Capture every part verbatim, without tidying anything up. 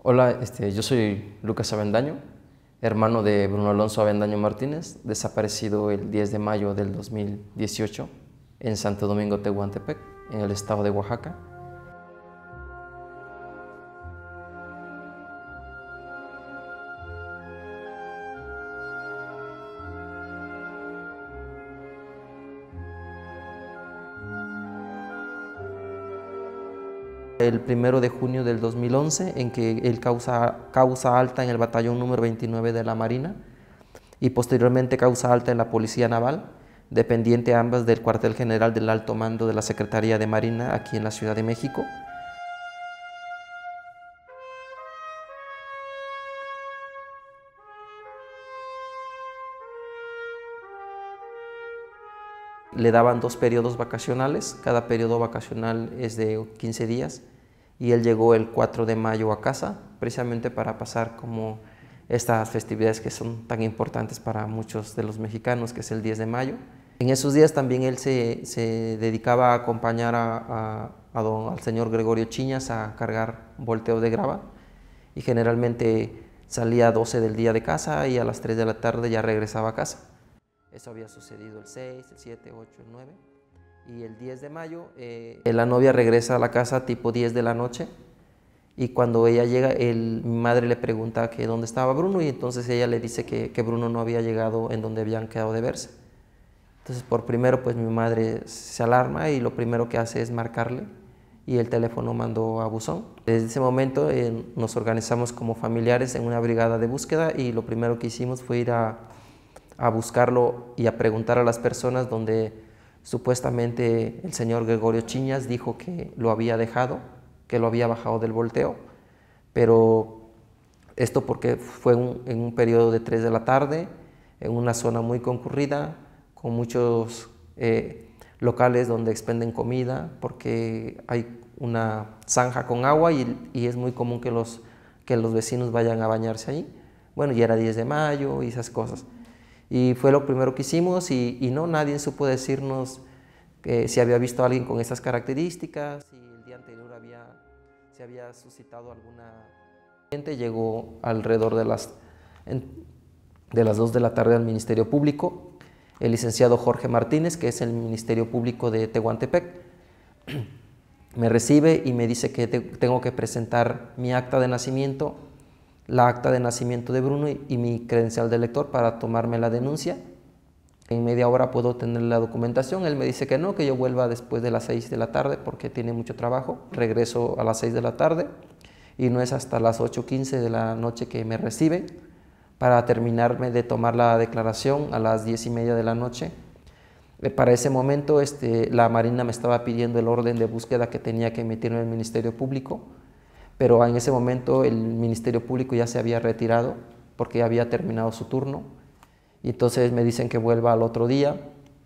Hola, este, yo soy Lucas Avendaño, hermano de Bruno Alonso Avendaño Martínez, desaparecido el diez de mayo del dos mil dieciocho en Santo Domingo, Tehuantepec, en el estado de Oaxaca. El primero de junio del dos mil once, en que él causa, causa alta en el batallón número veintinueve de la Marina y posteriormente causa alta en la Policía Naval, dependiente ambas del cuartel general del alto mando de la Secretaría de Marina aquí en la Ciudad de México. Le daban dos periodos vacacionales, cada periodo vacacional es de quince días y él llegó el cuatro de mayo a casa precisamente para pasar como estas festividades que son tan importantes para muchos de los mexicanos, que es el diez de mayo. En esos días también él se, se dedicaba a acompañar a, a, a don, al señor Gregorio Chiñas a cargar volteo de grava y generalmente salía a doce del día de casa y a las tres de la tarde ya regresaba a casa. Eso había sucedido el seis, el siete, ocho, el nueve y el diez de mayo eh, la novia regresa a la casa tipo diez de la noche y cuando ella llega, el, mi madre le pregunta que dónde estaba Bruno y entonces ella le dice que, que Bruno no había llegado en donde habían quedado de verse. Entonces por primero pues mi madre se alarma y lo primero que hace es marcarle y el teléfono mandó a buzón. Desde ese momento eh, nos organizamos como familiares en una brigada de búsqueda y lo primero que hicimos fue ir a a buscarlo y a preguntar a las personas donde supuestamente el señor Gregorio Chiñas dijo que lo había dejado, que lo había bajado del volteo, pero esto porque fue un, en un periodo de tres de la tarde, en una zona muy concurrida, con muchos eh, locales donde expenden comida, porque hay una zanja con agua y, y es muy común que los, que los vecinos vayan a bañarse ahí. Bueno, ya era diez de mayo y esas cosas. Y fue lo primero que hicimos y, y no, nadie supo decirnos que si había visto a alguien con esas características, si el día anterior había, se había suscitado alguna... Llegó alrededor de las, de las dos de la tarde al Ministerio Público, el licenciado Jorge Martínez, que es el Ministerio Público de Tehuantepec, me recibe y me dice que te, tengo que presentar mi acta de nacimiento, la acta de nacimiento de Bruno y, y mi credencial de lector para tomarme la denuncia. En media hora puedo tener la documentación. Él me dice que no, que yo vuelva después de las seis de la tarde porque tiene mucho trabajo. Regreso a las seis de la tarde y no es hasta las ocho quince de la noche que me recibe para terminarme de tomar la declaración a las diez y media de la noche. Para ese momento este, la Marina me estaba pidiendo el orden de búsqueda que tenía que emitir en el Ministerio Público, pero en ese momento el Ministerio Público ya se había retirado porque ya había terminado su turno y entonces me dicen que vuelva al otro día.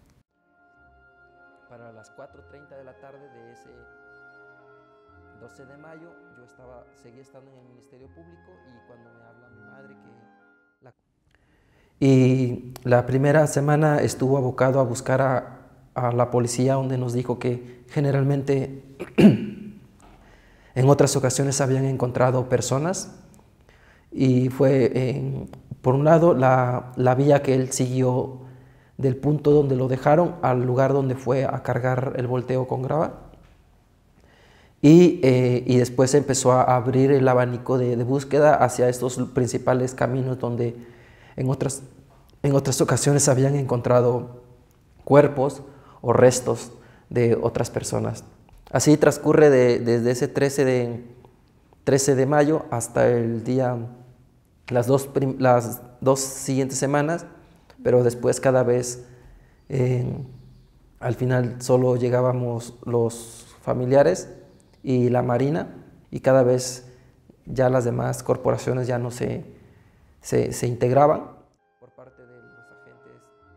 Para las cuatro treinta de la tarde de ese doce de mayo yo estaba, seguía estando en el Ministerio Público y cuando me habla mi madre que... La... Y la primera semana estuvo abocado a buscar a, a la policía, donde nos dijo que generalmente en otras ocasiones habían encontrado personas y fue, eh, por un lado, la, la vía que él siguió del punto donde lo dejaron al lugar donde fue a cargar el volteo con grava y, eh, y después empezó a abrir el abanico de, de búsqueda hacia estos principales caminos donde en otras, en otras ocasiones habían encontrado cuerpos o restos de otras personas. Así transcurre de, desde ese trece de mayo hasta el día, las dos, las dos siguientes semanas, pero después cada vez, eh, al final solo llegábamos los familiares y la Marina, y cada vez ya las demás corporaciones ya no se, se, se integraban por parte de los agentes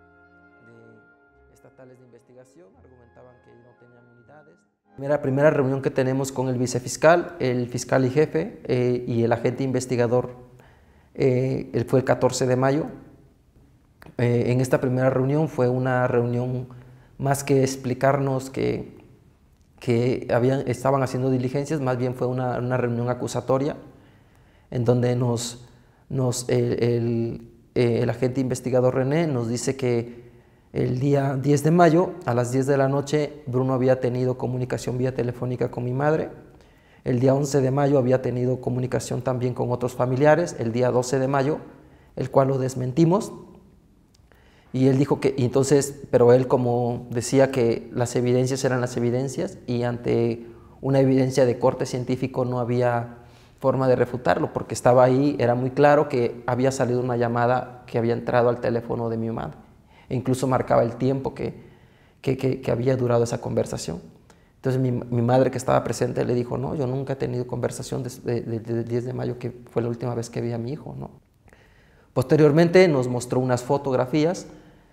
de estatales de investigación, argumentaban que no tenían unidades. La primera reunión que tenemos con el vicefiscal, el fiscal y jefe eh, y el agente investigador eh, fue el catorce de mayo. Eh, en esta primera reunión fue una reunión más que explicarnos que, que habían, estaban haciendo diligencias, más bien fue una, una reunión acusatoria en donde nos, nos, el, el, el agente investigador René nos dice que el día diez de mayo, a las diez de la noche, Bruno había tenido comunicación vía telefónica con mi madre. El día once de mayo había tenido comunicación también con otros familiares. El día doce de mayo, el cual lo desmentimos. Y él dijo que, y entonces, pero él como decía que las evidencias eran las evidencias y ante una evidencia de corte científico no había forma de refutarlo, porque estaba ahí, era muy claro que había salido una llamada que había entrado al teléfono de mi madre. E incluso marcaba el tiempo que, que, que, que había durado esa conversación. Entonces mi, mi madre, que estaba presente, le dijo, no, yo nunca he tenido conversación desde de, de, de diez de mayo, que fue la última vez que vi a mi hijo, ¿no? Posteriormente nos mostró unas fotografías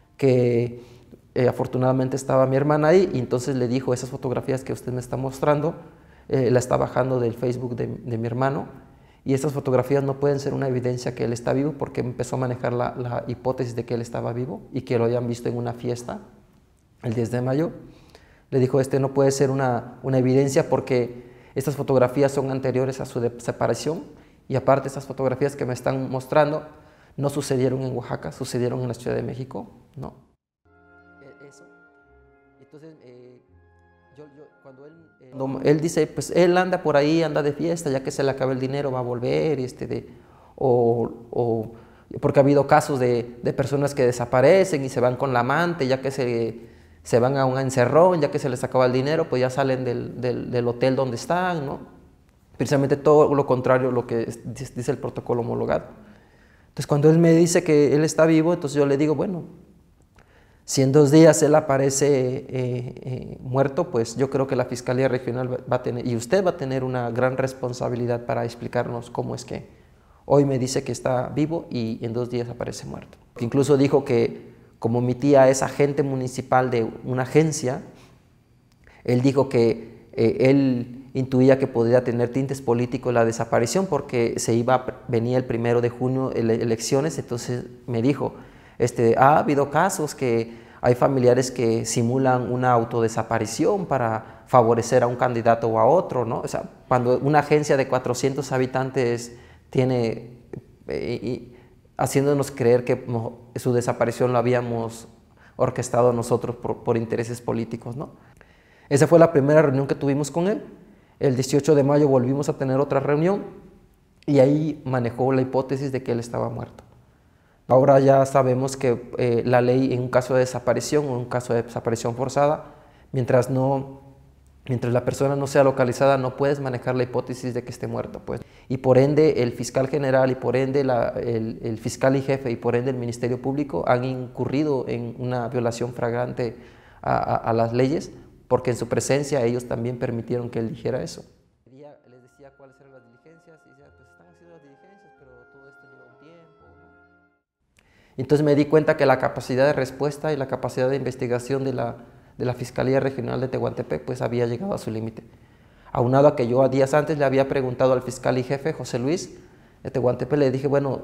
que eh, afortunadamente estaba mi hermana ahí, y entonces le dijo, esas fotografías que usted me está mostrando, eh, la está bajando del Facebook de, de mi hermano, y estas fotografías no pueden ser una evidencia que él está vivo, porque empezó a manejar la, la hipótesis de que él estaba vivo y que lo habían visto en una fiesta el diez de mayo. Le dijo, este no puede ser una, una evidencia porque estas fotografías son anteriores a su separación, y aparte estas fotografías que me están mostrando no sucedieron en Oaxaca, sucedieron en la Ciudad de México, ¿no? Eso. Entonces, eh, yo, yo, cuando él, eh, no, él dice, pues él anda por ahí, anda de fiesta, ya que se le acaba el dinero va a volver, este, de, o, o porque ha habido casos de, de personas que desaparecen y se van con la amante, ya que se, se van a un encerrón, ya que se les acaba el dinero, pues ya salen del, del, del hotel donde están, ¿no? Precisamente todo lo contrario a lo que dice el protocolo homologado. Entonces, cuando él me dice que él está vivo, entonces yo le digo, bueno, si en dos días él aparece eh, eh, muerto, pues yo creo que la Fiscalía Regional va a tener, y usted va a tener una gran responsabilidad para explicarnos cómo es que hoy me dice que está vivo y en dos días aparece muerto. Incluso dijo que como mi tía es agente municipal de una agencia, él dijo que eh, él intuía que podría tener tintes políticos la desaparición porque se iba, venía el primero de junio ele elecciones, entonces me dijo, este, ha habido casos que hay familiares que simulan una autodesaparición para favorecer a un candidato o a otro, ¿no? O sea, cuando una agencia de cuatrocientos habitantes tiene, eh, y haciéndonos creer que no, su desaparición lo habíamos orquestado nosotros por, por intereses políticos, ¿no? Esa fue la primera reunión que tuvimos con él. El dieciocho de mayo volvimos a tener otra reunión y ahí manejó la hipótesis de que él estaba muerto. Ahora ya sabemos que eh, la ley en un caso de desaparición o en un caso de desaparición forzada, mientras, no, mientras la persona no sea localizada, no puedes manejar la hipótesis de que esté muerto, pues. Y por ende el fiscal general y por ende la, el, el fiscal y jefe y por ende el Ministerio Público han incurrido en una violación flagrante a, a, a las leyes, porque en su presencia ellos también permitieron que él dijera eso. Les decía cuáles eran las diligencias y decía, pues están haciendo las diligencias, pero todo esto lleva un tiempo, ¿no? Entonces me di cuenta que la capacidad de respuesta y la capacidad de investigación de la, de la Fiscalía Regional de Tehuantepec pues había llegado a su límite. Aunado a que yo a días antes le había preguntado al fiscal y jefe, José Luis, de Tehuantepec, le dije, bueno,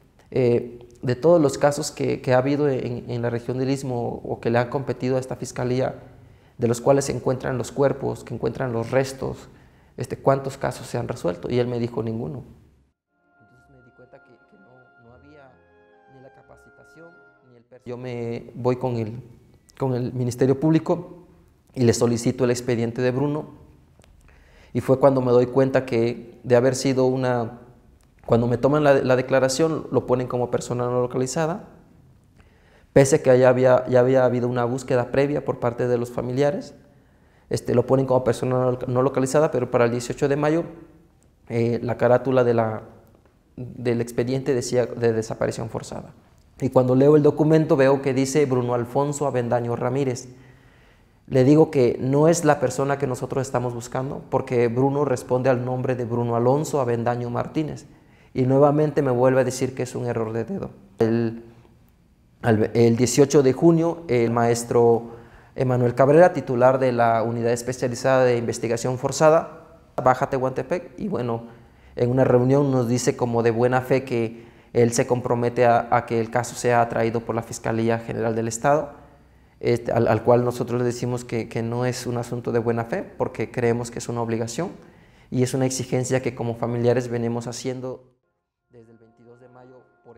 eh, de todos los casos que, que ha habido en, en la región del Istmo o que le han competido a esta Fiscalía, de los cuales se encuentran los cuerpos, que encuentran los restos, este, ¿cuántos casos se han resuelto? Y él me dijo, ninguno. Entonces me di cuenta que, que no, no había ni la capacitación, ni el personal. Yo me voy con el, con el Ministerio Público y le solicito el expediente de Bruno, y fue cuando me doy cuenta que de haber sido una, cuando me toman la, la declaración, lo ponen como persona no localizada, pese a que ya había, ya había habido una búsqueda previa por parte de los familiares, este, lo ponen como persona no localizada, pero para el dieciocho de mayo eh, la carátula de la, del expediente decía de desaparición forzada. Y cuando leo el documento veo que dice Bruno Alfonso Avendaño Ramírez. Le digo que no es la persona que nosotros estamos buscando, porque Bruno responde al nombre de Bruno Alonso Avendaño Martínez. Y nuevamente me vuelve a decir que es un error de dedo. El, El dieciocho de junio, el maestro Emanuel Cabrera, titular de la Unidad Especializada de Investigación Forzada, baja a Tehuantepec y bueno, en una reunión nos dice como de buena fe que él se compromete a, a que el caso sea atraído por la Fiscalía General del Estado, este, al, al cual nosotros le decimos que, que no es un asunto de buena fe porque creemos que es una obligación y es una exigencia que como familiares venimos haciendo.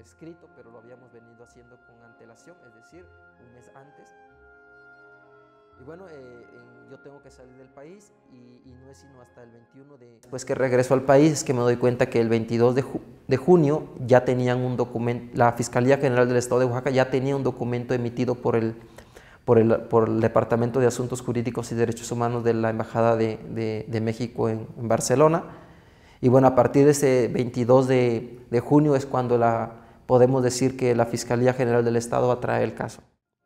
escrito, pero lo habíamos venido haciendo con antelación, es decir, un mes antes. Y bueno, eh, en, yo tengo que salir del país y, y no es sino hasta el veintiuno de... Después que regreso al país es que me doy cuenta que el veintidós de, ju de junio ya tenían un documento, la Fiscalía General del Estado de Oaxaca ya tenía un documento emitido por el, por el, por el Departamento de Asuntos Jurídicos y Derechos Humanos de la Embajada de, de, de México en, en Barcelona. Y bueno, a partir de ese veintidós de, de junio es cuando la, podemos decir que la Fiscalía General del Estado atrae el caso.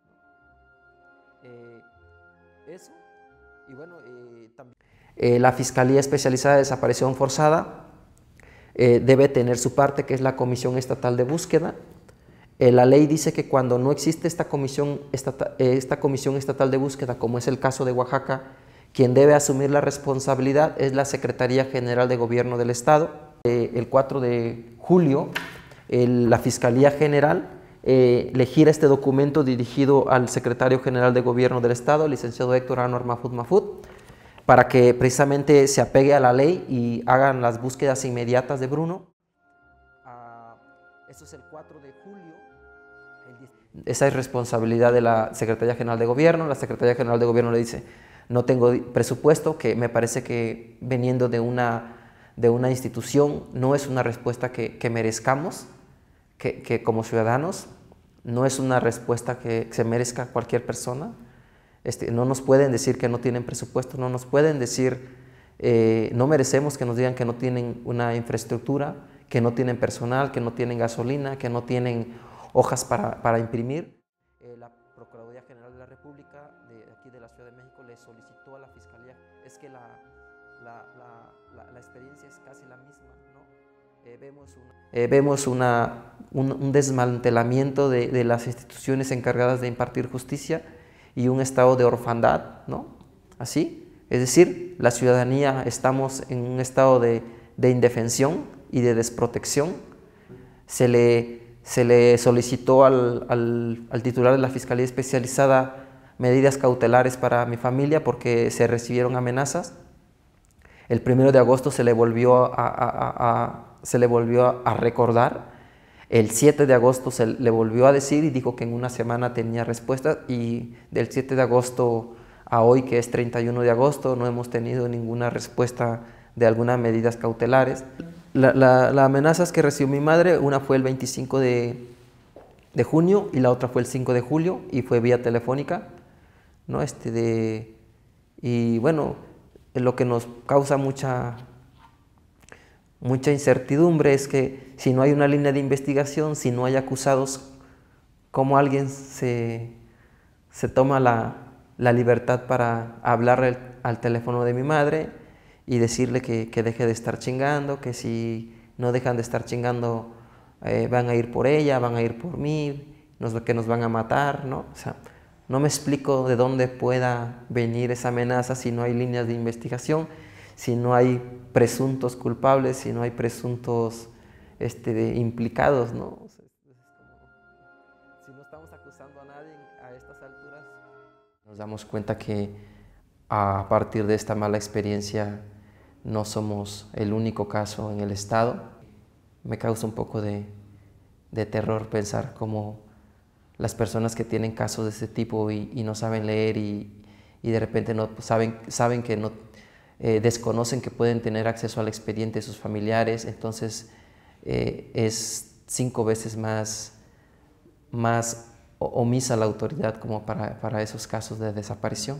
Eh, eso, y bueno, eh, también eh, la Fiscalía Especializada de Desaparición Forzada eh, debe tener su parte, que es la Comisión Estatal de Búsqueda. Eh, la ley dice que cuando no existe esta comisión, estata, eh, esta comisión estatal de búsqueda, como es el caso de Oaxaca, quien debe asumir la responsabilidad es la Secretaría General de Gobierno del Estado. Eh, el cuatro de julio, el, la Fiscalía General eh, le gira este documento dirigido al Secretario General de Gobierno del Estado, el licenciado Héctor Anwar Mahfoud Mahfoud, para que precisamente se apegue a la ley y hagan las búsquedas inmediatas de Bruno. Ah, eso es el cuatro de julio. Esa es responsabilidad de la Secretaría General de Gobierno. La Secretaría General de Gobierno le dice: no tengo presupuesto, que me parece que veniendo de una, de una institución no es una respuesta que, que merezcamos, que, que como ciudadanos, no es una respuesta que se merezca cualquier persona. Este, no nos pueden decir que no tienen presupuesto, no nos pueden decir, eh, no merecemos que nos digan que no tienen una infraestructura, que no tienen personal, que no tienen gasolina, que no tienen hojas para, para imprimir. Eh, la Procuraduría General de la República de aquí de la Ciudad de México le solicitó a la Fiscalía, es que la, la, la, la, la experiencia es casi la misma, ¿no? Eh, vemos una, eh, vemos una, un, un desmantelamiento de, de las instituciones encargadas de impartir justicia y un estado de orfandad, ¿no? Así, es decir, la ciudadanía estamos en un estado de, de indefensión y de desprotección. Se le, se le solicitó al, al, al titular de la Fiscalía Especializada medidas cautelares para mi familia porque se recibieron amenazas. El primero de agosto se le volvió a, a, a, a, se le volvió a recordar. El siete de agosto se le volvió a decir y dijo que en una semana tenía respuesta, y del siete de agosto a hoy, que es treinta y uno de agosto, no hemos tenido ninguna respuesta de algunas medidas cautelares. Las la, la amenazas que recibió mi madre, una fue el veinticinco de junio y la otra fue el cinco de julio y fue vía telefónica, ¿no? Este de, y bueno, lo que nos causa mucha... mucha incertidumbre es que si no hay una línea de investigación, si no hay acusados, ¿cómo alguien se, se toma la, la libertad para hablar el, al teléfono de mi madre y decirle que, que deje de estar chingando, que si no dejan de estar chingando eh, van a ir por ella, van a ir por mí, nos, que nos van a matar, ¿no? O sea, no me explico de dónde pueda venir esa amenaza si no hay líneas de investigación, si no hay presuntos culpables, si no hay presuntos este, de implicados, ¿no? O sea, es como, si no estamos acusando a nadie a estas alturas, nos damos cuenta que a partir de esta mala experiencia no somos el único caso en el Estado. Me causa un poco de, de terror pensar cómo las personas que tienen casos de este tipo y, y no saben leer y, y de repente no saben, saben que no Eh, desconocen que pueden tener acceso al expediente de sus familiares, entonces eh, es cinco veces más, más omisa la autoridad como para, para esos casos de desaparición.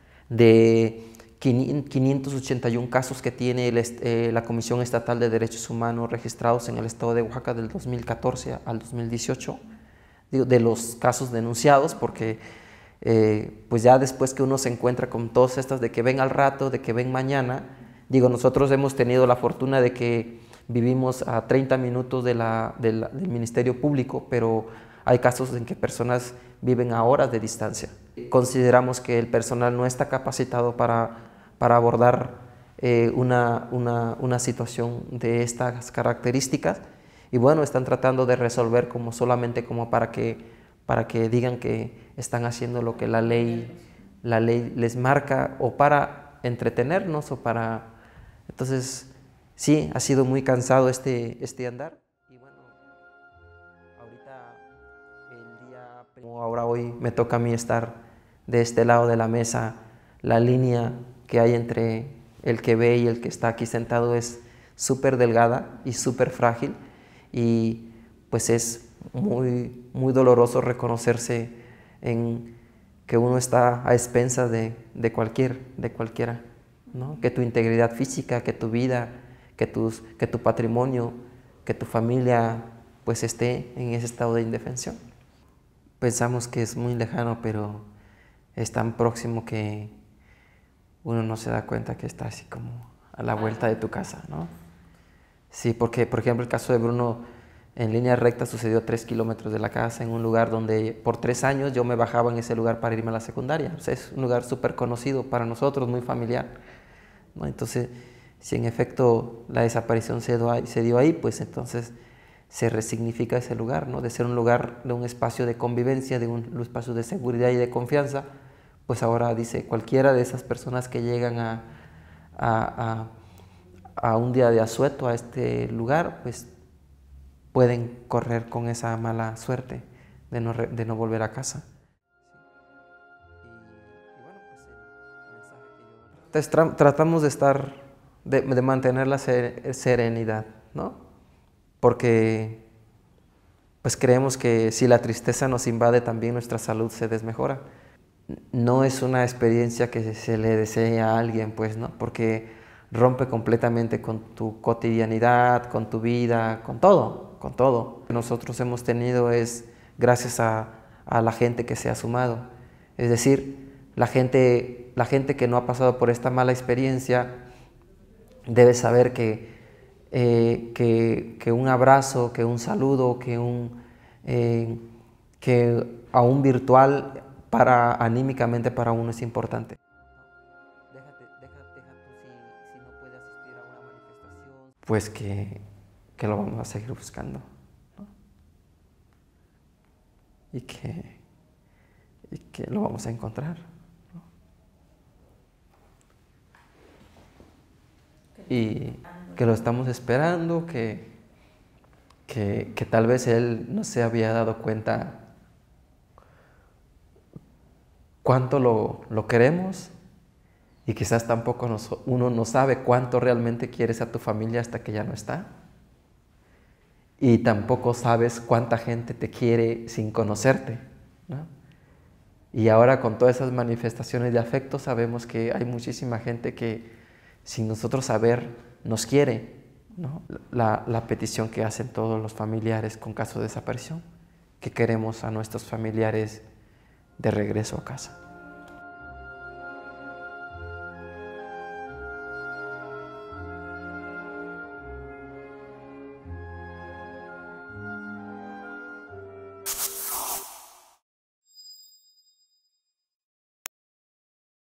De quinientos ochenta y uno casos que tiene el, eh, la Comisión Estatal de Derechos Humanos registrados en el estado de Oaxaca del dos mil catorce al dos mil dieciocho, digo, de los casos denunciados, porque Eh, pues ya después que uno se encuentra con todas estas de que ven al rato, de que ven mañana, digo, nosotros hemos tenido la fortuna de que vivimos a treinta minutos de la, de la, del Ministerio Público, pero hay casos en que personas viven a horas de distancia. Consideramos que el personal no está capacitado para, para abordar eh, una, una, una situación de estas características y bueno, están tratando de resolver como solamente como para que para que digan que están haciendo lo que la ley, la ley les marca, o para entretenernos, o para... Entonces, sí, ha sido muy cansado este, este andar. Y bueno, Como ahora hoy me toca a mí estar de este lado de la mesa, la línea que hay entre el que ve y el que está aquí sentado es súper delgada y súper frágil, y pues es muy, muy doloroso reconocerse en que uno está a expensas de, de, cualquier, de cualquiera, ¿no? Que tu integridad física, que tu vida, que, tus, que tu patrimonio, que tu familia pues esté en ese estado de indefensión. Pensamos que es muy lejano, pero es tan próximo que uno no se da cuenta que está así como a la vuelta de tu casa, ¿no? Sí, porque por ejemplo el caso de Bruno en línea recta sucedió a tres kilómetros de la casa, en un lugar donde por tres años yo me bajaba en ese lugar para irme a la secundaria. O sea, es un lugar súper conocido para nosotros, muy familiar, ¿no? Entonces, si en efecto la desaparición se dio ahí, se dio ahí, pues entonces se resignifica ese lugar, ¿no? De ser un lugar, de un espacio de convivencia, de un, un espacio de seguridad y de confianza, pues ahora dice, cualquiera de esas personas que llegan a, a, a, a un día de asueto a este lugar, pues pueden correr con esa mala suerte de no, de no volver a casa. Entonces tra tratamos de estar, de, de mantener la serenidad, ¿no? Porque pues creemos que si la tristeza nos invade, también nuestra salud se desmejora. No es una experiencia que se le desee a alguien, pues, ¿no? Porque rompe completamente con tu cotidianidad, con tu vida, con todo, con todo. Lo que nosotros hemos tenido es gracias a, a la gente que se ha sumado. Es decir, la gente, la gente que no ha pasado por esta mala experiencia debe saber que, eh, que, que un abrazo, que un saludo, que, un, eh, que a un virtual para, anímicamente para uno es importante. Déjate, deja, deja tú si, si no puede asistir a una manifestación. Pues que, que lo vamos a seguir buscando, ¿no? Y que, y que lo vamos a encontrar, ¿no? Y que lo estamos esperando, que, que, que tal vez él no se había dado cuenta cuánto lo, lo queremos, y quizás tampoco nos, uno no sabe cuánto realmente quieres a tu familia hasta que ya no está. Y tampoco sabes cuánta gente te quiere sin conocerte, ¿no? Y ahora con todas esas manifestaciones de afecto sabemos que hay muchísima gente que sin nosotros saber nos quiere, ¿no? La, la petición que hacen todos los familiares con caso de desaparición, que queremos a nuestros familiares de regreso a casa.